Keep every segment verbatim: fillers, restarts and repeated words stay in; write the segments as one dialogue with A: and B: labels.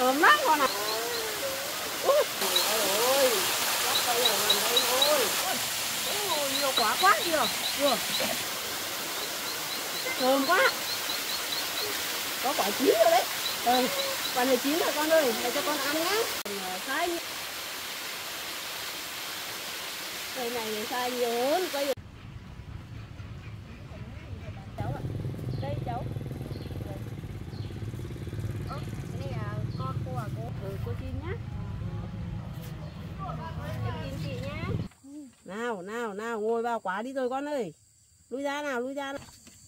A: Thơm lắm con ạ. Ui, trời ơi, bắt tay ở gần đây thôi. Ôi, nhiều quá quá kìa. Vừa. Thơm quá. Có quả chín rồi đấy. Ừ, quả này chín rồi con ơi, để cho con ăn nhá. Sai cây này thì sai nhiều hơn cây. Cháu ạ. Đây cháu. Ơ, cái này là con cô à cô? Ừ, cô Chin nhá. Em Chin chị nhá. Nào, nào, nào, ngồi vào quả đi rồi con ơi. Lui ra nào, lui ra nào.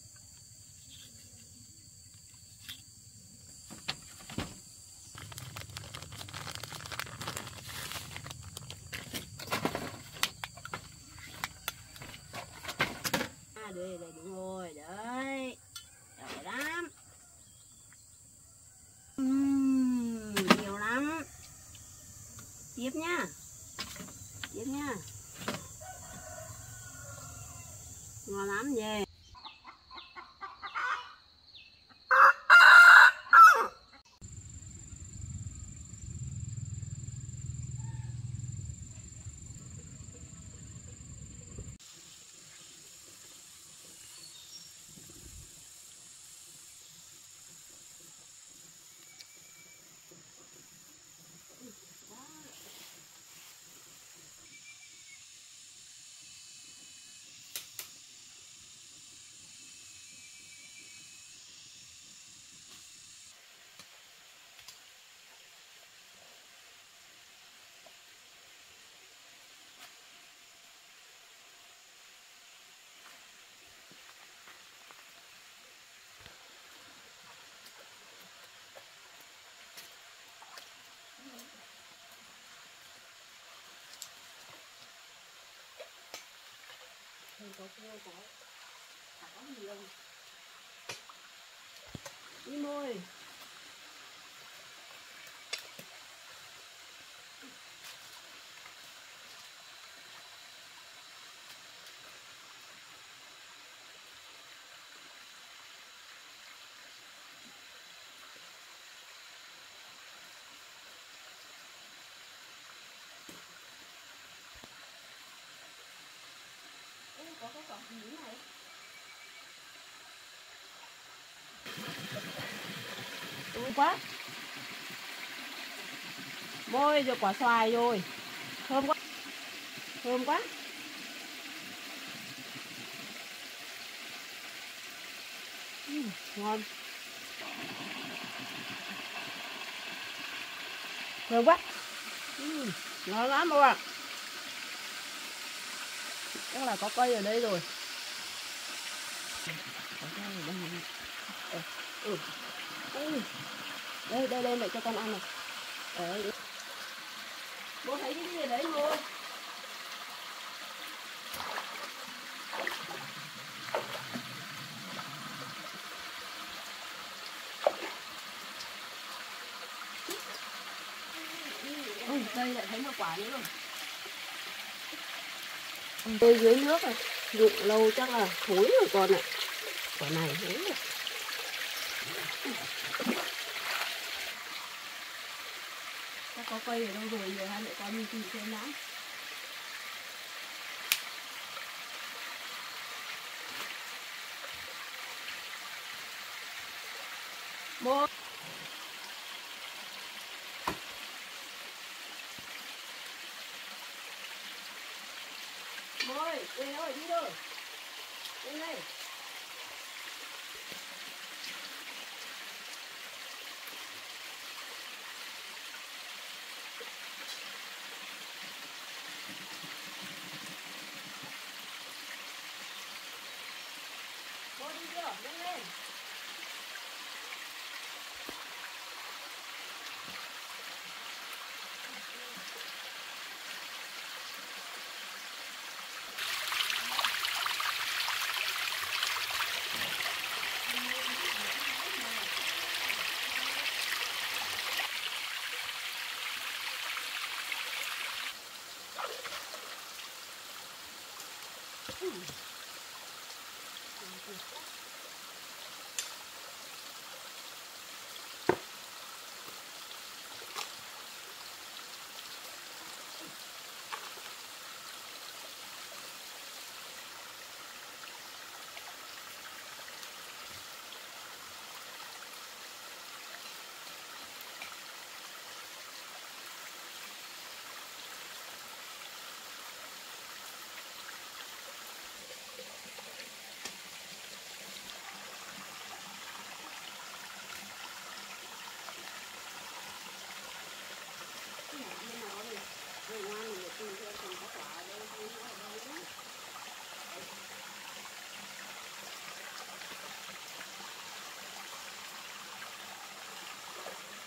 A: À, đây, đây, đúng rồi, đấy. Giỏi lắm. Uhm, nhiều lắm. Tiếp nhá. Tiếp nhá. Ngon lắm về. Có cua có chả có gì đâu. Đi môi. Ê, có cái quả gì này. Ui quá. Môi rồi quả xoài rồi. Thơm quá. Thơm quá. Ừ, ngon. Thơm quá. Ừ, ngon lắm các bạn. Chắc là có cây ở đây rồi. Có cây ở đây. Ừ. Ừ. Đây, đây, đây, mẹ cho con ăn này. Đấy. Bố thấy cái gì ở đấy rồi. Ừ, đây lại thấy một quả nữa rồi. Đây dưới nước này, dụng lâu chắc là thối rồi con ạ. Quả này thối rồi. Chắc có cây ở đâu rồi, giờ hai mẹ con đi tìm xem đã. Bố. Bố ơi, về ơi, đi rồi. Lên đây. Bố đi chưa? Lên lên.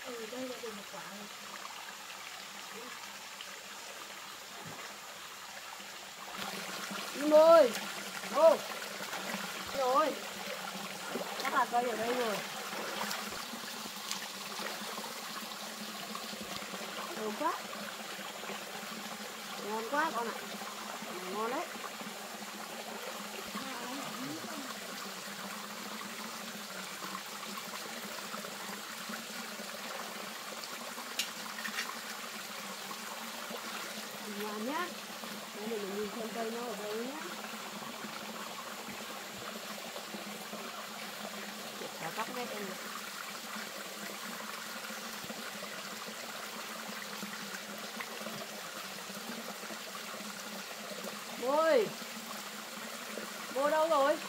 A: Ừ, đây là được một quả rồi. Im ơi, ô, rồi, các hạt cây ở đây rồi. Thơm quá, ngon quá con ạ, ngon đấy. Ngon nhá. Đây mình nhìn xem cây nó ở đâu nhá. Đã cắt hết em rồi. Ôi, bố đâu rồi?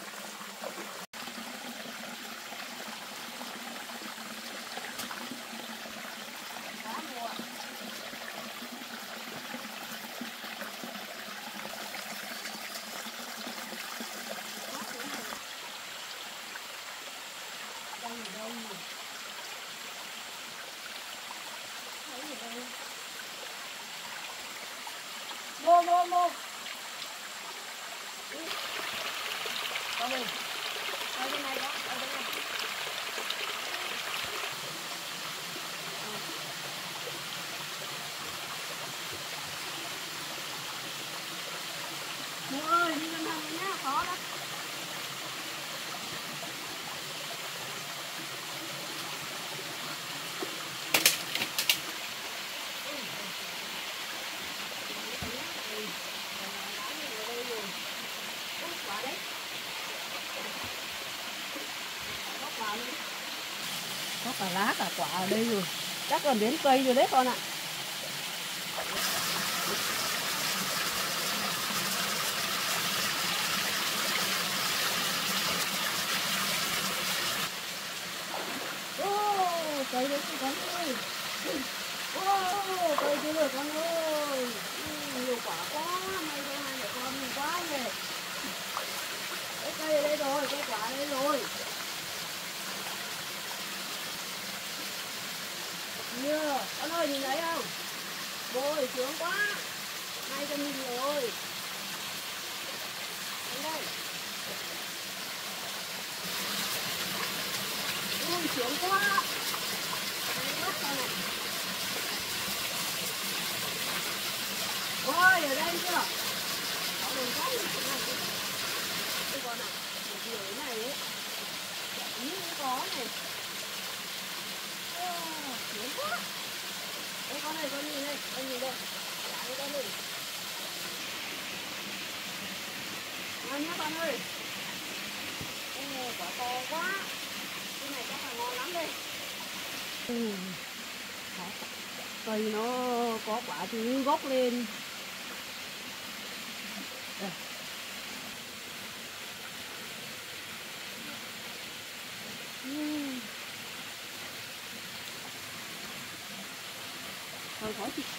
A: Cá mùa. Đây ở đâu nhỉ? Thấy ở đây. Mô mô mô. Con mình. Ở bên này đó, ở bên này. Mô ơi, đi lên thang nhá, khó lắm. Có cả lá cả quả ở đây rồi. Chắc còn đến cây rồi đấy con ạ. Ô, cây đấy con ơi. Ô, cây kia rồi con ơi. Nhiều quả quá, may cho hai mẹ con nhiều quá nhỉ. Cái cây ở đây rồi, cái quả ở đây rồi. Nhiều, con ơi nhìn thấy không? Bôi sướng quá. May cho mình rồi. Đến đây. Ui sướng quá. Đây con này. Ôi ở đây chưa? Có đường quá như thế này. Đây con này, một điều thế này ấy. Ý cũng có này. Ô, sướng quá. Đây con này, con nhìn đây, con nhìn đây. Đấy con này. Ngon nhá con ơi. Ô, quả to quá. Cái này chắc là ngon lắm đây. Ừ. Cây nó có quả trứng gốc lên. Đây. Uhm. Thôi khỏi chị.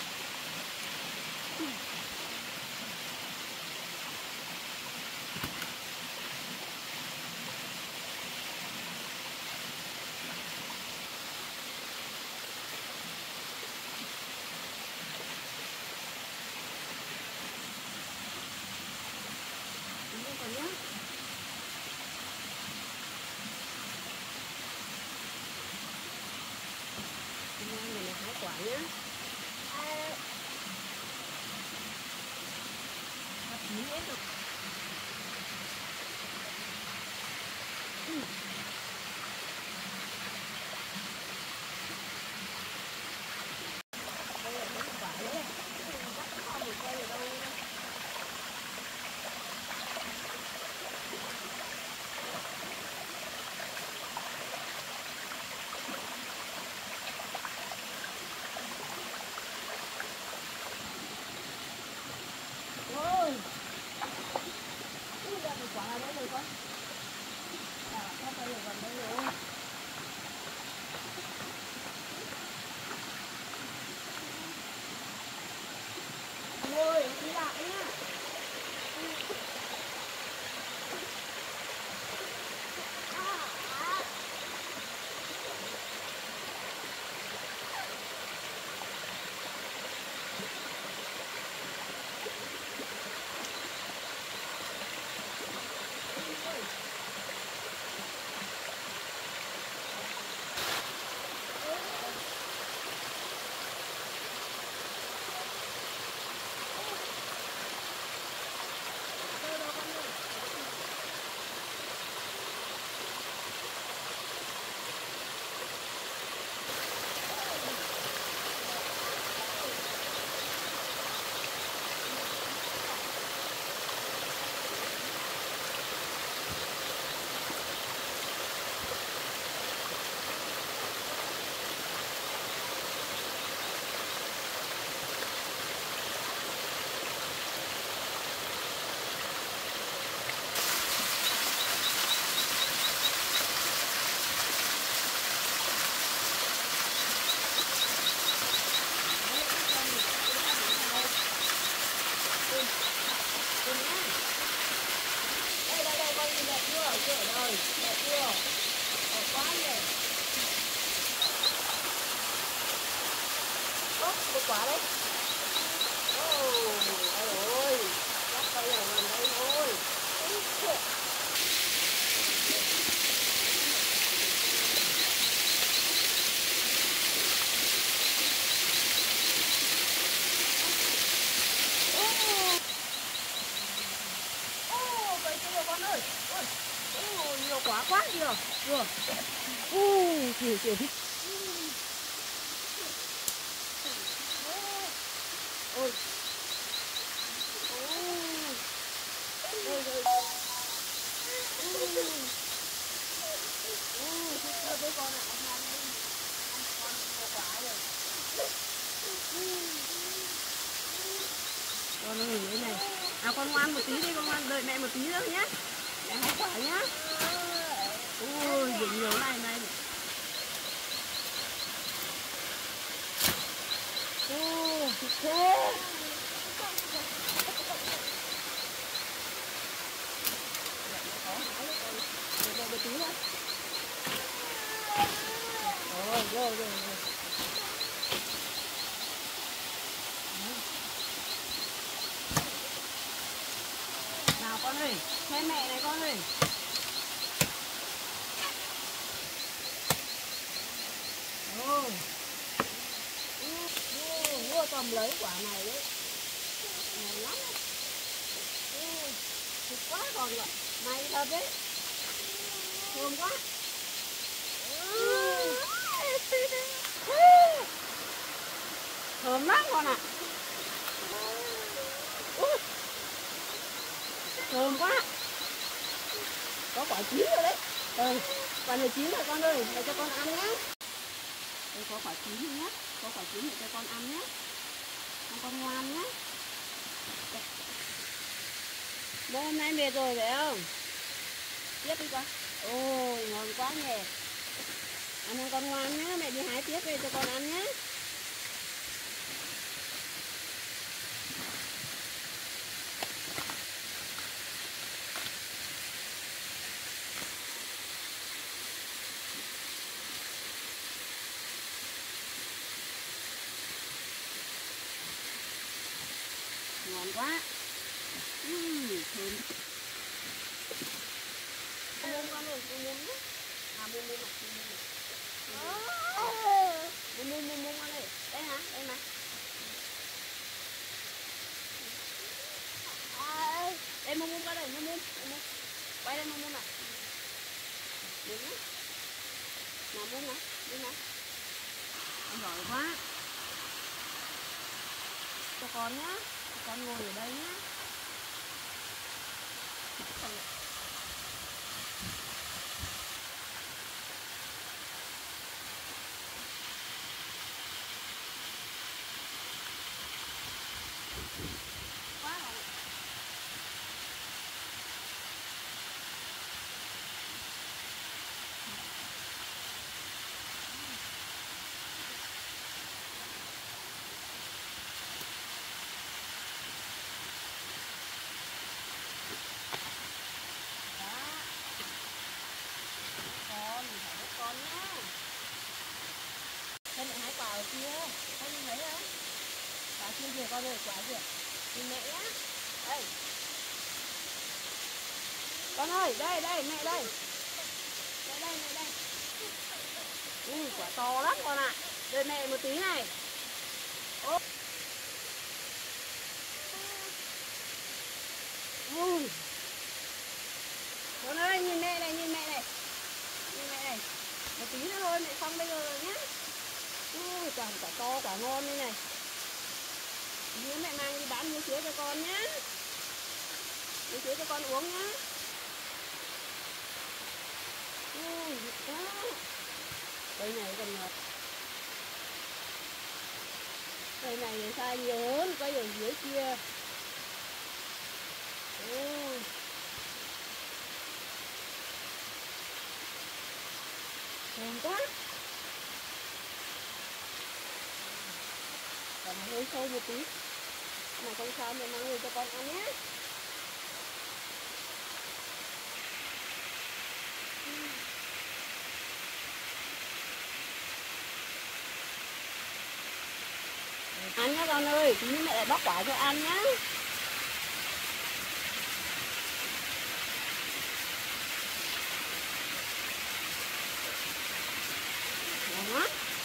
A: Quả nhá. Hạt chín hết rồi. Ừ. Đây là những quả đấy. Chắc có một cây ở đâu nữa. Ôi. Ui, ra một quả ở đấy rồi con. À, có cây ở gần đây rồi. Ôi, đi lại nhá. Một quả đấy. Ồ, đây rồi. Lắp cây ở gần đây thôi. Con ơi, ôi, ôi, nhiều quá quá nhiều, vừa, ui, kiểu kiểu thích, ôi, ôi, ôi, ôi, ôi, thích chưa với con ạ, hôm nay ăn con nhiều quá rồi, con ơi đấy này, à con ngoan một tí đi, con ngoan đợi mẹ một tí nữa nhé, mẹ hai quả nhá, ôi, được nhiều này này. Ô, thích thế. Rồi, rồi, tí nữa. Rồi, rồi, rồi, rồi. Nào con ơi, xem mẹ này con ơi. Rồi. Mua tầm lấy quả này đấy. Này lắm đấy. Thích quá còn vậy. May thật đấy. Thơm quá. Thơm lắm con ạ. Thơm quá. Có quả chín rồi đấy. Ừ, quả này chín rồi con ơi, để cho con ăn nhé. Đây có quả chín nhé, có quả chín để cho con ăn nhé. Con con ngoan nhé. Bố hôm nay mệt rồi phải không? Tiếp đi con. Ôi ngon quá nhỉ. Ăn con ngoan nhé, mẹ đi hái tiếp về cho con ăn nhé. Ngon quá. Uhm, thơm. Muôn con ơi, muôn muôn nhé. À muôn muôn mặt, muôn muôn mặt. Muôn muôn muôn muôn con ơi. Đây hả? Đây mà. Đây muôn muôn con đây, muôn muôn. Quay đây muôn muôn nào. Muôn nhé. Nào muôn nào, đi nào. Con giỏi quá. Cho con nhá. Cho con ngồi ở đây nhá. Quá rồi. Con nhá. Con lại hái quả ở kia. Con nhìn thấy không? Quả kia kìa con ơi, quả kìa. Nhìn mẹ nhá. Đây. Con ơi, đây, đây, mẹ đây. Đây, đây, mẹ đây. Ui, quả to lắm con ạ. À. Đợi mẹ một tí này. Ô. Ui. Con ơi, nhìn mẹ này, nhìn mẹ này. Nhìn mẹ này. Một tí nữa thôi, mẹ xong bây giờ rồi nhá. Ui, toàn quả to, quả ngon đây này. Nếu mẹ mang đi bán miếng sữa cho con nhá. Miếng sữa cho con uống nhá. Ui, quá. Cây này còn ngọt. Cây này sai nhiều hơn cây ở dưới kia. Ui. Thơm quá. Còn hơi sâu một tí. Mà không sao, mẹ mang về cho con ăn nhé. Ừ, Ăn nhá con ơi, tí nữa mẹ lại bóc quả cho ăn nhá. Đó.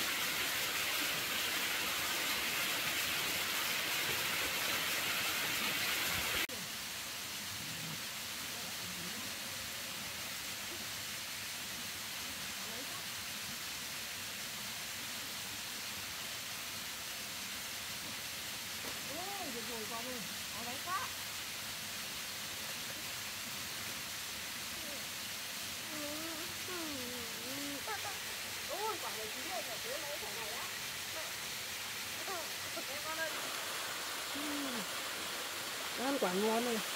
A: Rồi con ơi, có đấy quá. Ôi, quả này chín rồi, phải tưới lấy quả này á. Đây con ơi. Ăn quả ngon này.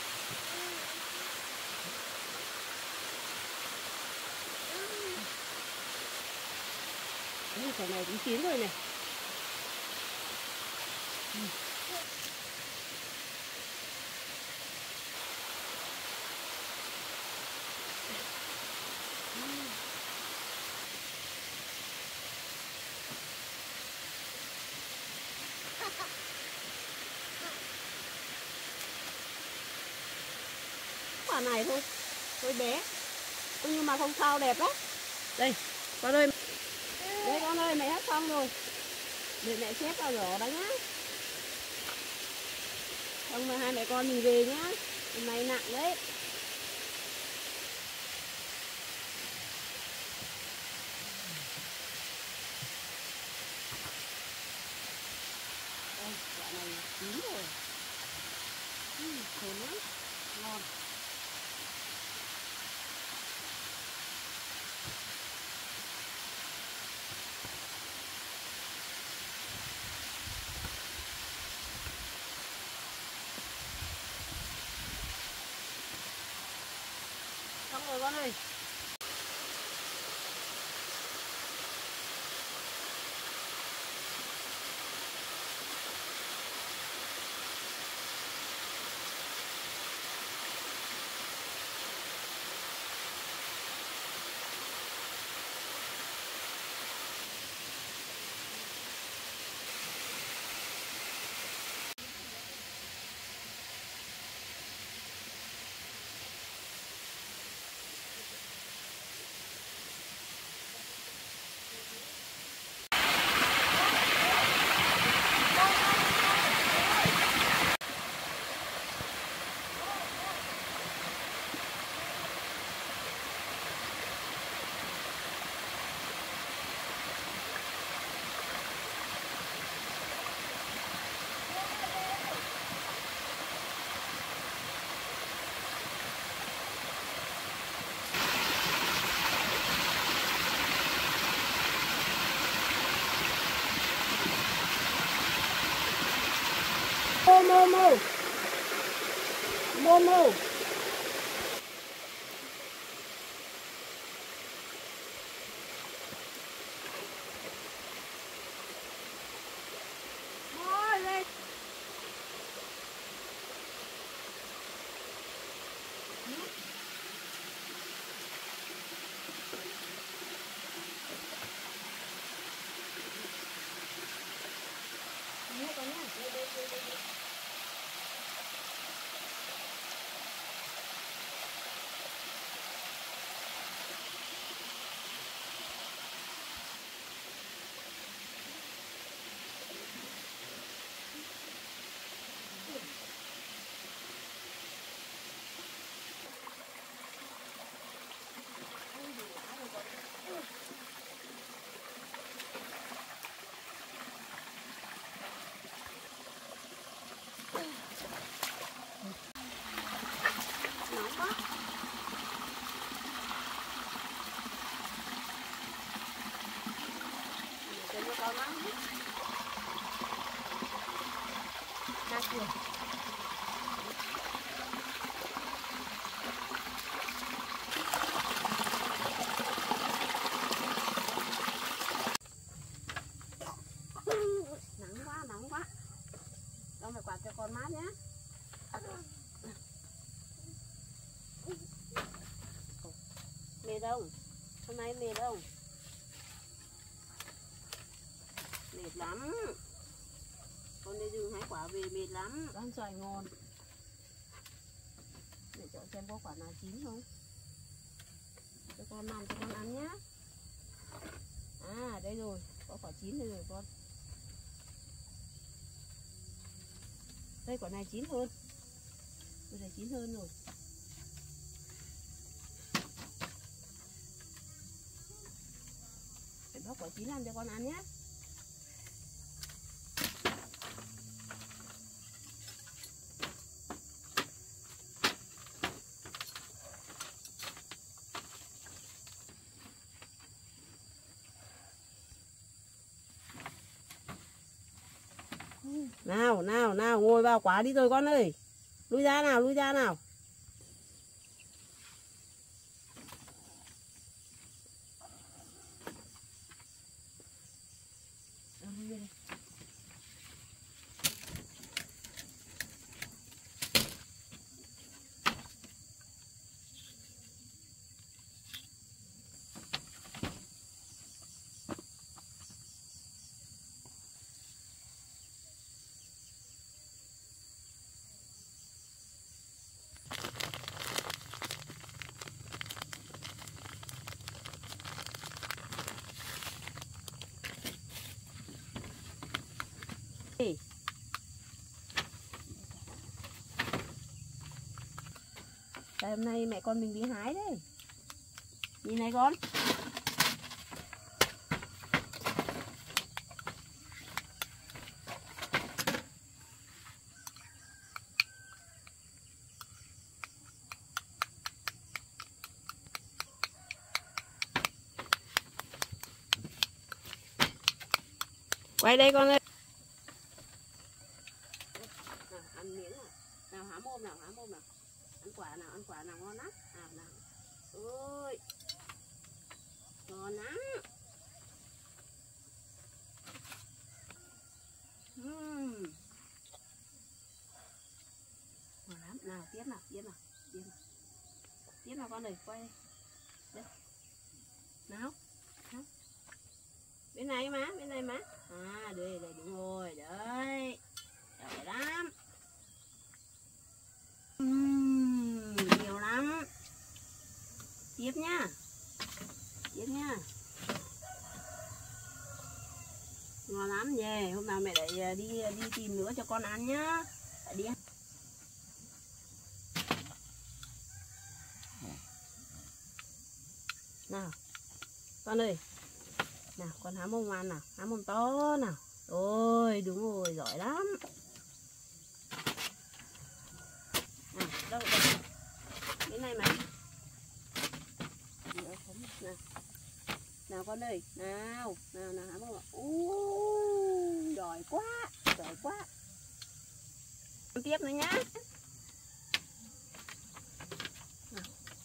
A: Ui, quả này cũng chín rồi này. Quả này thôi, hơi bé, nhưng mà không sao, đẹp lắm. Đây con ơi, đây con ơi, mẹ hết xong rồi, để mẹ xếp vào giỏ đó nhá. Xong rồi hai mẹ con mình về nhá, hôm nay nặng đấy. Đây, quả này chín rồi. Uhm, thơm lắm, ngon. Xong rồi con ơi. Mô mô mô mô mô. Môi lên. Nhé con nhé. Đây, đây, đây, đây. Nóng quá. Để cho con nóng hết. Nát rồi. Nắng quá, nóng quá. Con phải quạt cho con mát nhé. Mệt không? Hôm nay mệt không? Mệt lắm. về mệt lắm. Ăn xoài ngon. Để chọn xem có quả nào chín không. Cho con ăn cho con ăn nhá. À đây rồi, có quả chín đây rồi con. Đây quả này chín hơn. Đây này chín hơn rồi. Để bóc quả chín ăn cho con ăn nhé. Nào, nào, nào, ngồi vào quả đi rồi con ơi. Lui ra nào, lui ra nào. Đây, hôm nay mẹ con mình đi hái đấy. Nhìn này con. Quay đây con ơi. Nào, ăn miếng nào. Nào há mồm nào, há mồm nào. Ăn quả nào, ăn quả nào ngon lắm. Nào nào. Ôi. Ngon lắm. Uhm. Ngon lắm. Nào tiếp nào, tiếp nào, tiếp nào. Tiếp nào con ơi, quay đây. Đây. Nào. Nào. Bên này má, bên này má. À đây, đây đúng rồi, đấy. Giỏi lắm. Uhm, nhiều lắm. Tiếp nhá. Tiếp nhá. Ngon lắm nhỉ. Hôm nào mẹ lại đi đi tìm nữa cho con ăn nhá. Lại đi. Nào. Con ơi. Nào, con há mồm ăn nào, há mồm to nào. Ôi, đúng rồi, giỏi lắm. Nào, đâu, đâu. Bên này mà. Nào. Nào con ơi, nào, nào, nào, há mồm ạ. Ui, giỏi quá, giỏi quá. Ăn tiếp nữa nhá. Nào.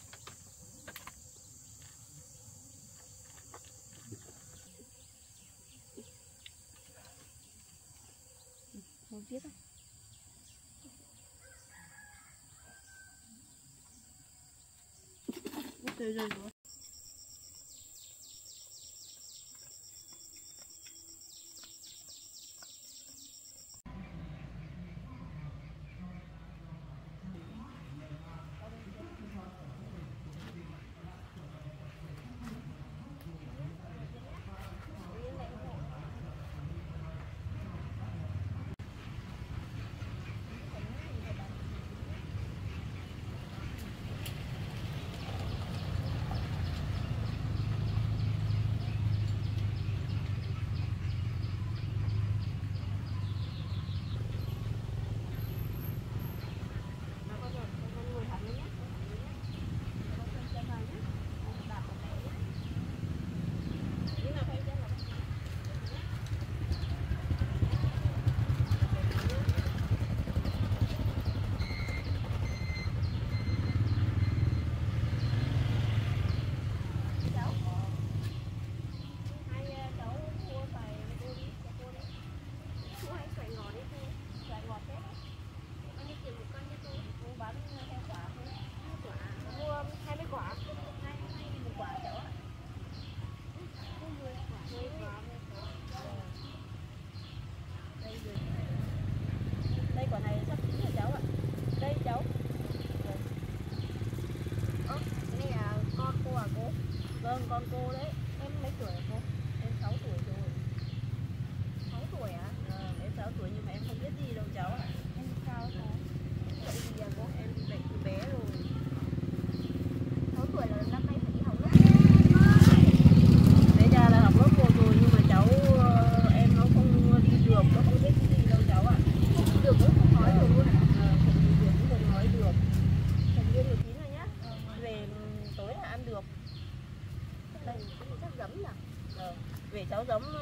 A: Không biết đâu. Rồi rồi rồi.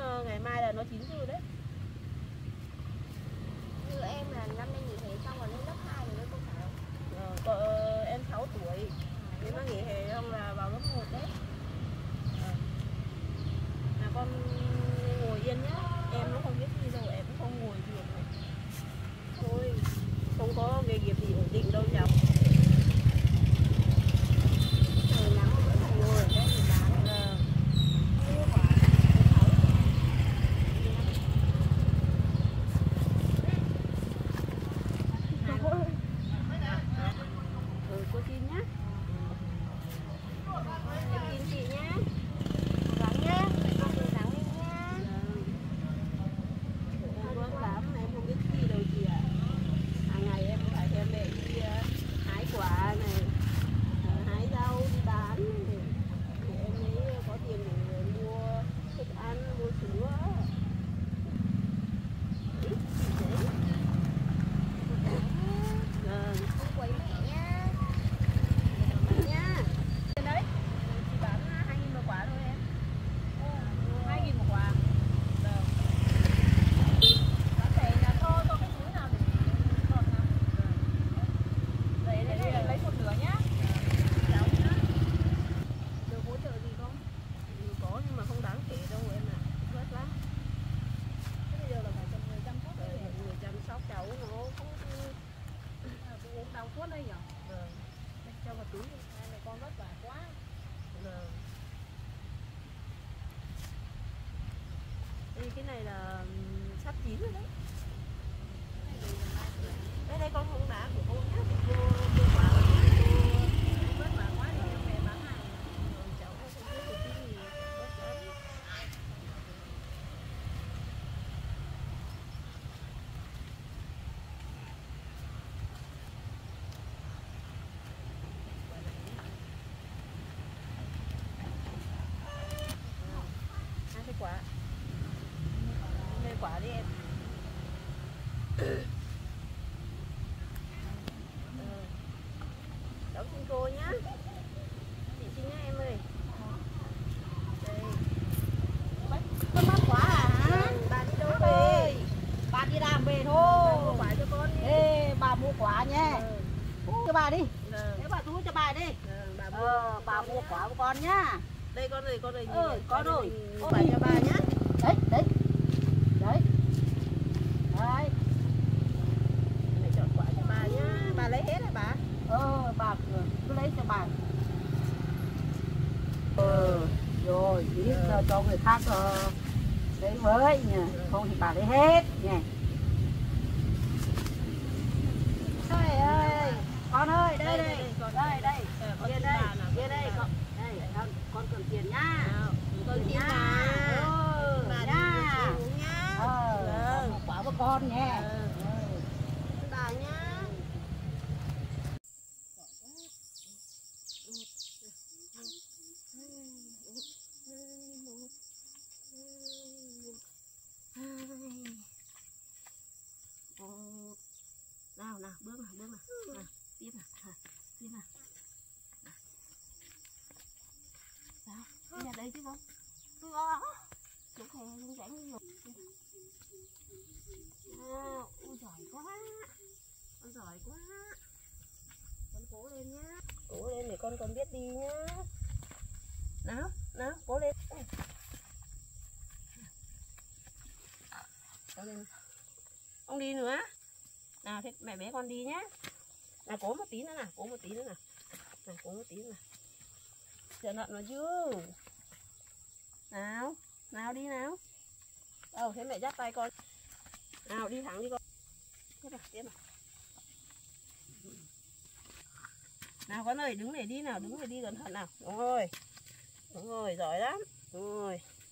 A: ngày mai là nó chín rồi đấy.
B: Như em là năm nay nghỉ hè xong rồi lên lớp hai rồi đấy cô Thảo.
A: Ờ, có, em sáu tuổi. Nếu mà nghỉ hè không là vào lớp một đấy. À. À, con ngồi yên nhá. Em nó không biết gì đâu, em cũng không ngồi được này. Thôi, không có nghề nghiệp gì ổn định đâu nhỉ.
B: Trời nắng vẫn phải ngồi ở đây thì bán.
A: Ờ.
B: Mua quả.
A: Ừ, cô xin nhá.
B: Em tin chị nhá. Gắng nhá. Cô cố gắng lên nhá.
A: Em vâng lắm, em không biết gì đâu chị ạ. Hàng ngày em phải theo mẹ đi uh, hái quả này, uh, hái rau đi bán này. Thì em mới có tiền để mua thức ăn, mua sữa. Ít gì đấy. Vâng.
B: Cô quấy mẹ nhá.
A: Mẹ nha. Trên đấy, chị bán hai nghìn một quả thôi em. hai nghìn một quả. Vâng.
B: Có thể là thôi cho cái túi nào để còn nào.
A: Đấy, đây, đây là
B: Lấy một nửa nhá.
A: cháu nhá. Được hỗ trợ gì không? Ừ, có nhưng mà không đáng kể đâu em ạ. Vất lắm.
B: Thế bây giờ là phải cần người chăm sóc
A: Rồi,
B: đấy.
A: người chăm sóc cháu nó không.
B: Cũng uống đau suốt đây nhở.
A: Vâng.
B: Đây, cho vào túi đi. Hai mẹ con vất vả quá.
A: Vâng. Đây, cái này là ừm, sắp chín rồi đấy. Đây đây con không đá của cô nhé, của cô cô quả là cô vất vả quá thì mẹ bán hàng. Rồi cháu cũng không biết được cái gì, vất vả. Hai cái quả. Mấy quả đi em. Ờ. Cháu xin cô nhá. Chị xin nhá em ơi. Đây.
B: Con bắt quả à?
A: Vâng, bà đi đâu
B: Bác
A: về?
B: ơi, bà đi làm về
A: Bà mua
B: thôi.
A: quả cho con đi.
B: Ê, bà mua quả nha.
A: Vâng.
B: Cho bà đi.
A: Vâng.
B: Thế bà thu cho bà đi.
A: Vâng, bà mua.
B: Ờ, bà mua quả của con nhá.
A: Đây con ơi, con ơi.
B: Ừ,
A: nhìn
B: có
A: đây,
B: rồi.
A: mình
B: Ôi.
A: phải cho bà nhá.
B: Đấy, đấy. Đấy. Đấy.
A: Để chọn quả cho bà nhá. Bà lấy hết hả bà?
B: Ờ, bà cứ lấy cho bà. Ờ, rồi, tí giờ cho người khác uh, lấy với nhỉ. Không thì bà lấy hết nhỉ. Ơi ơi, con ơi, đây đây, đây đây, kia đây, kia đây, con, đây, con, con cần tiền nhá.
A: Con xin
B: Nhá.
A: bà.
B: Ừ,
A: Bà
B: nhá.
A: đi uống nhá.
B: Ờ,
A: Vâng.
B: một quả với con nhé.
A: Vâng. Xin bà nhá. Nào nào, bước nào, bước nào. Nào, tiếp nào, nào, tiếp nào. Sao? Đi ra đây chứ không? Lúc hè lưng rãnh đi rồi. Nào, ôi giỏi quá. Con giỏi quá. Con cố lên nhá. Cố lên để con còn biết đi nhá. Nào, nào, cố lên. Cố lên. Không đi nữa. Nào, thế mẹ bé con đi nhá. Nào, cố một tí nữa nào, cố một tí nữa nào. Nào, cố một tí nữa nào. Chờ nận nó chứ. Nào, nào đi nào. Đâu, thế mẹ dắt tay con. Nào, đi thẳng đi con. Tiếp nào, tiếp nào. Nào con ơi, đứng để đi nào, đứng để đi cẩn thận nào. Đúng rồi. Đúng rồi, giỏi lắm. Đúng rồi.